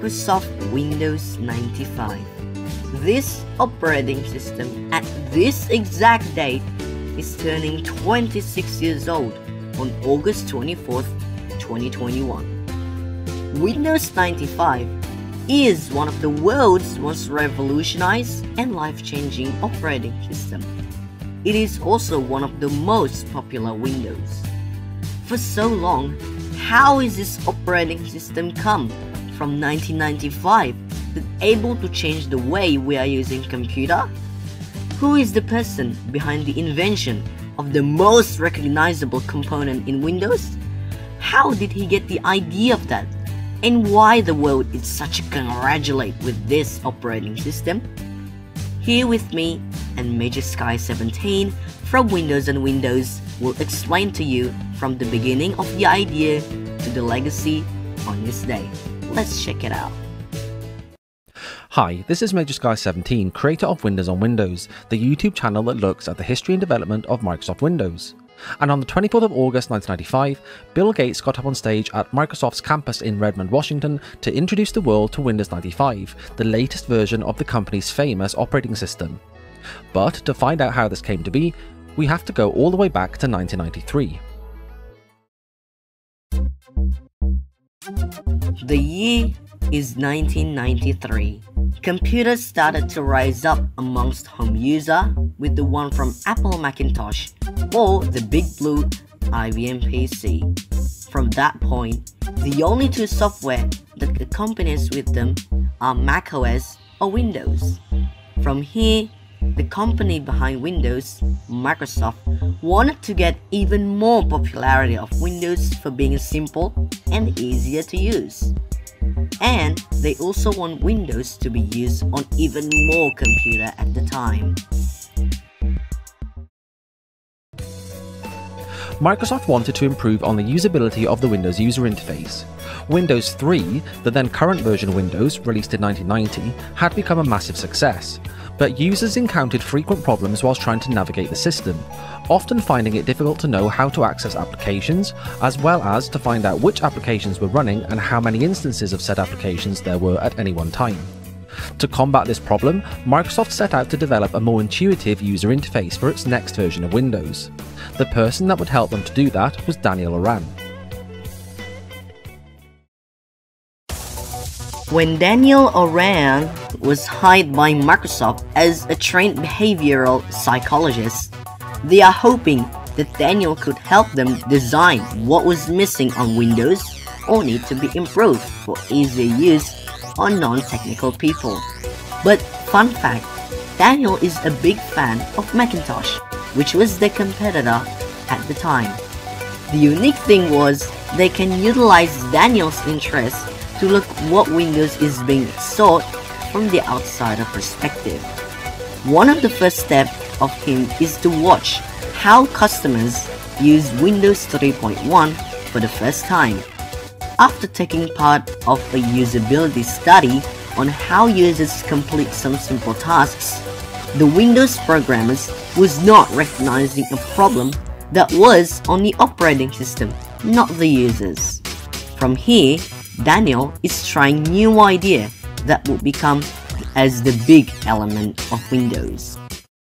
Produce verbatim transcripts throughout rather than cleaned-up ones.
Microsoft Windows ninety-five. This operating system at this exact date is turning twenty-six years old on August twenty-fourth, twenty twenty-one. Windows ninety-five is one of the world's most revolutionized and life-changing operating system. It is also one of the most popular Windows. For so long, how is this operating system come from nineteen ninety-five but able to change the way we are using computer? Who is the person behind the invention of the most recognizable component in Windows? How did he get the idea of that? And why the world is such a congratulate with this operating system? Here with me and Major Sky seventeen from Windows and Windows will explain to you from the beginning of the idea to the legacy on this day. Let's check it out. Hi, this is Major Sky seventeen, creator of Windows on Windows, the YouTube channel that looks at the history and development of Microsoft Windows. And on the twenty-fourth of August nineteen ninety-five, Bill Gates got up on stage at Microsoft's campus in Redmond, Washington to introduce the world to Windows ninety-five, the latest version of the company's famous operating system. But to find out how this came to be, we have to go all the way back to nineteen ninety-three. The year is nineteen ninety-three. Computers started to rise up amongst home users with the one from Apple Macintosh or the Big Blue I B M P C. From that point, the only two software that accompanies with them are macOS or Windows. From here, the company behind Windows, Microsoft, wanted to get even more popularity of Windows for being simple and easier to use. And they also want Windows to be used on even more computer at the time. Microsoft wanted to improve on the usability of the Windows user interface. Windows three, the then current version of Windows, released in nineteen ninety, had become a massive success, but users encountered frequent problems whilst trying to navigate the system, often finding it difficult to know how to access applications, as well as to find out which applications were running and how many instances of said applications there were at any one time. To combat this problem, Microsoft set out to develop a more intuitive user interface for its next version of Windows. The person that would help them to do that was Daniel Oran. When Daniel Oran was hired by Microsoft as a trained behavioral psychologist, they are hoping that Daniel could help them design what was missing on Windows or need to be improved for easier use on non-technical people. But fun fact, Daniel is a big fan of Macintosh, which was their competitor at the time. The unique thing was they can utilize Daniel's interest to look what Windows is being sought from the outsider perspective. One of the first steps of him is to watch how customers use Windows three point one for the first time. After taking part of a usability study on how users complete some simple tasks, the Windows programmers was not recognizing a problem that was on the operating system, not the users. From here, Daniel is trying new idea that would become as the big element of Windows.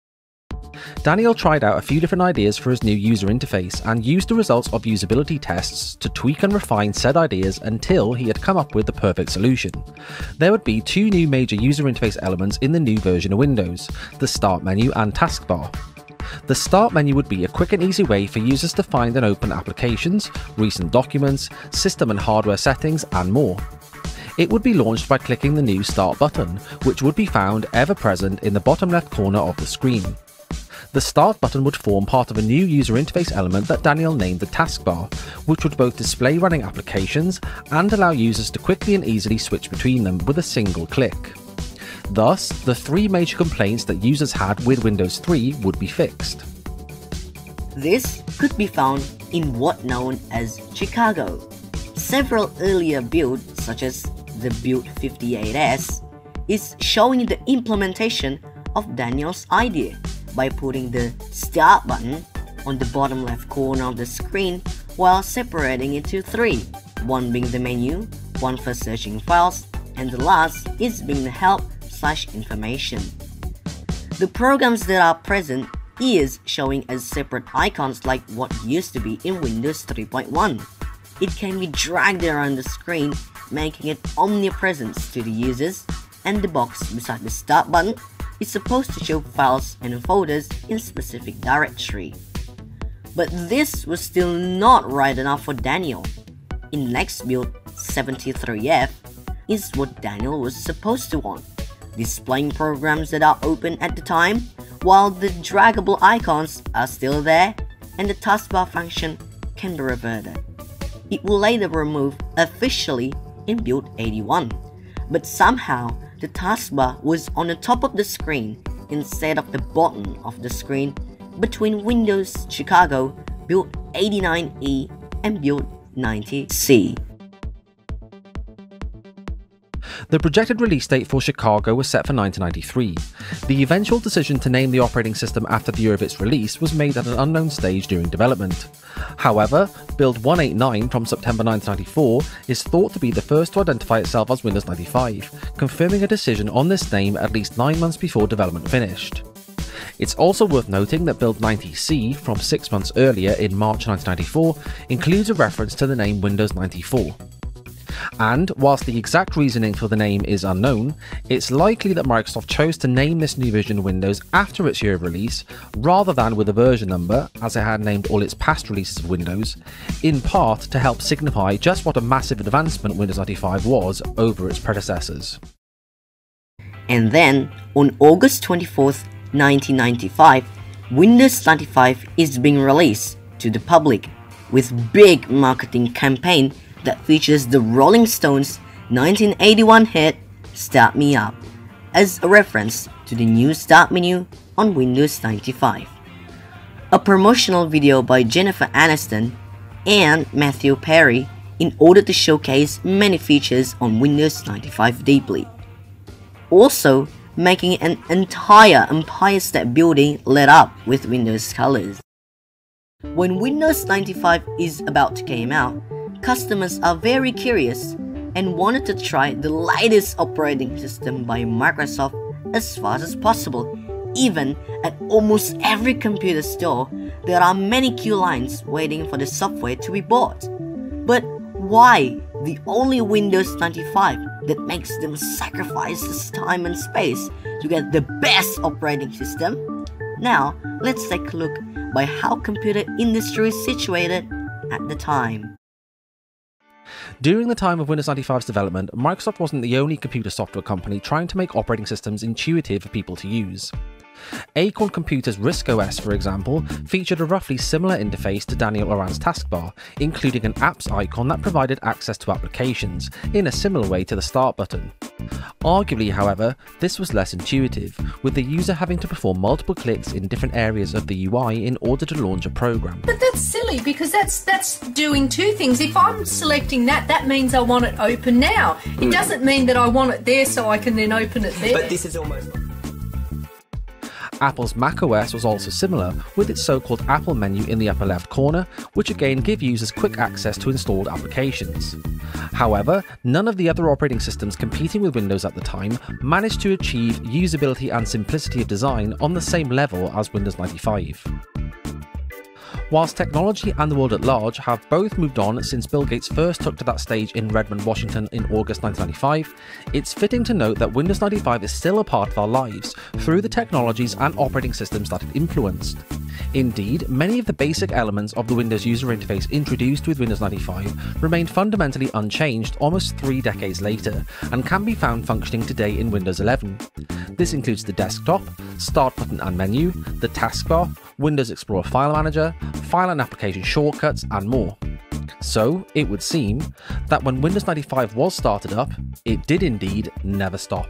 Daniel tried out a few different ideas for his new user interface and used the results of usability tests to tweak and refine said ideas until he had come up with the perfect solution. There would be two new major user interface elements in the new version of Windows, the Start menu and Taskbar. The Start menu would be a quick and easy way for users to find and open applications, recent documents, system and hardware settings, and more. It would be launched by clicking the new Start button, which would be found ever present in the bottom left corner of the screen. The Start button would form part of a new user interface element that Daniel named the Taskbar, which would both display running applications and allow users to quickly and easily switch between them with a single click. Thus, the three major complaints that users had with Windows three would be fixed. This could be found in what known as Chicago. Several earlier builds, such as the Build fifty-eight S, is showing the implementation of Daniel's idea by putting the Start button on the bottom left corner of the screen while separating it into three, one being the menu, one for searching files, and the last is being the help slash information. The programs that are present is showing as separate icons like what used to be in Windows three point one. It can be dragged around the screen, making it omnipresent to the users, and the box beside the start button is supposed to show files and folders in specific directory. But this was still not right enough for Daniel. In next build seventy-three F is what Daniel was supposed to want, displaying programs that are open at the time, while the draggable icons are still there and the taskbar function can be reverted. It will later remove officially in build eighty-one, but somehow the taskbar was on the top of the screen instead of the bottom of the screen between Windows Chicago build eighty-nine E and build ninety C. The projected release date for Chicago was set for nineteen ninety-three. The eventual decision to name the operating system after the year of its release was made at an unknown stage during development. However, build one eighty-nine from September nineteen ninety-four is thought to be the first to identify itself as Windows ninety-five, confirming a decision on this name at least nine months before development finished. It's also worth noting that build ninety C from six months earlier in March nineteen ninety-four includes a reference to the name Windows ninety-four. And whilst the exact reasoning for the name is unknown, it's likely that Microsoft chose to name this new version of Windows after its year of release, rather than with a version number, as it had named all its past releases of Windows, in part to help signify just what a massive advancement Windows ninety-five was over its predecessors. And then, on August twenty-fourth, nineteen ninety-five, Windows ninety-five is being released to the public, with big marketing campaign that features the Rolling Stones nineteen eighty-one hit Start Me Up, as a reference to the new start menu on Windows ninety-five. A promotional video by Jennifer Aniston and Matthew Perry in order to showcase many features on Windows ninety-five deeply. Also, making an entire Empire State Building lit up with Windows colors. When Windows ninety-five is about to come out, customers are very curious and wanted to try the latest operating system by Microsoft as fast as possible. Even at almost every computer store, there are many queue lines waiting for the software to be bought. But why the only Windows ninety-five that makes them sacrifice this time and space to get the best operating system? Now, let's take a look by how computer industry is situated at the time. During the time of Windows ninety-five's development, Microsoft wasn't the only computer software company trying to make operating systems intuitive for people to use. Acorn Computer's RISC-O S, for example, featured a roughly similar interface to Daniel Oran's Taskbar, including an apps icon that provided access to applications, in a similar way to the Start button. Arguably, however, this was less intuitive, with the user having to perform multiple clicks in different areas of the U I in order to launch a program. But that's silly, because that's that's doing two things. If I'm selecting that, that means I want it open now. It mm. doesn't mean that I want it there so I can then open it there. But this is almost... Apple's macOS was also similar, with its so-called Apple menu in the upper left corner, which again give users quick access to installed applications. However, none of the other operating systems competing with Windows at the time managed to achieve usability and simplicity of design on the same level as Windows ninety-five. Whilst technology and the world at large have both moved on since Bill Gates first took to that stage in Redmond, Washington in August nineteen ninety-five, it's fitting to note that Windows ninety-five is still a part of our lives through the technologies and operating systems that it influenced. Indeed, many of the basic elements of the Windows user interface introduced with Windows ninety-five remained fundamentally unchanged almost three decades later, and can be found functioning today in Windows eleven. This includes the desktop, Start button and menu, the taskbar, Windows Explorer File Manager, file and application shortcuts, and more. So, it would seem that when Windows ninety-five was started up, it did indeed never stop.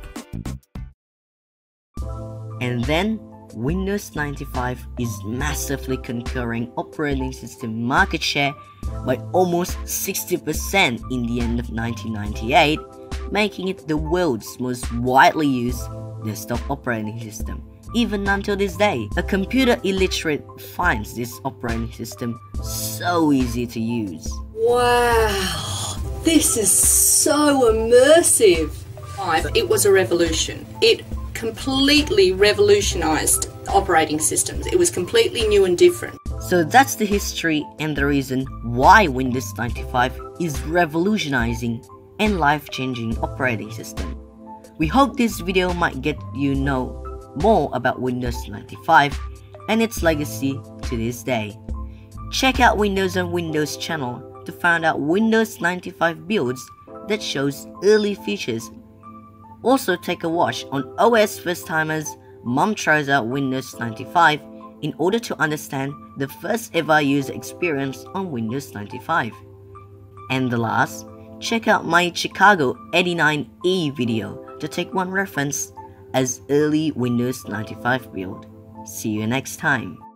And then, Windows ninety-five is massively conquering operating system market share by almost sixty percent in the end of nineteen ninety-eight, making it the world's most widely used desktop operating system. Even until this day, a computer illiterate finds this operating system so easy to use. Wow, this is so immersive. It was a revolution. It completely revolutionized operating systems. It was completely new and different. So that's the history and the reason why Windows ninety-five is revolutionizing and life-changing operating system. We hope this video might get you know more about Windows ninety-five and its legacy to this day. Check out Windows on Windows channel to find out Windows ninety-five builds that shows early features. Also take a watch on O S First Timers Mom Tries Out Windows ninety-five in order to understand the first ever user experience on Windows ninety-five. And the last, check out my Chicago eighty-nine E video to take one reference as early Windows ninety-five build. See you next time.